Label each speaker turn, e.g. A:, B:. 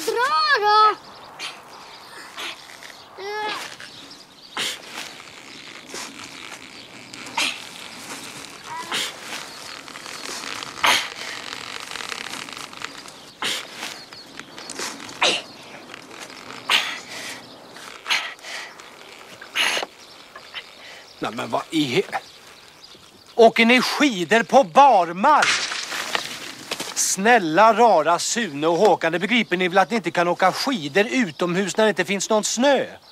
A: Dra då!
B: Nej, men vad är... Åker ni skidor på barmark? Snälla rara Sune och Håkan, det begriper ni väl att ni inte kan åka skidor utomhus när det inte finns någon snö?